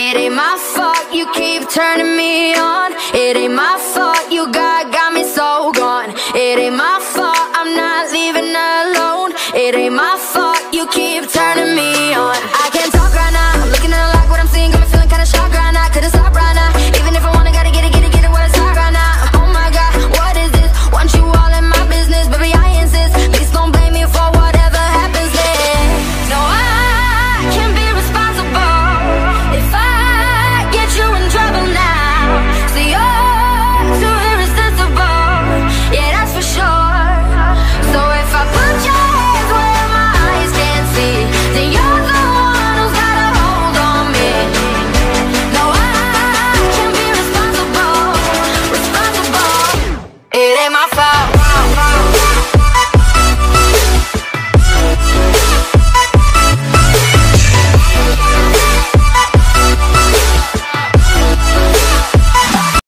It ain't my fault you keep turning me on. It ain't my fault you got